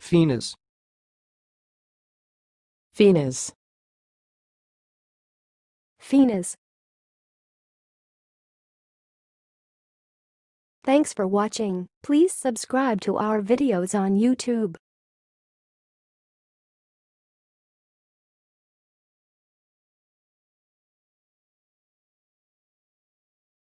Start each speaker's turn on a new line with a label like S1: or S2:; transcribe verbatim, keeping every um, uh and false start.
S1: faenas,
S2: faenas,
S3: faenas. Thanks for watching. Please subscribe to our videos on YouTube.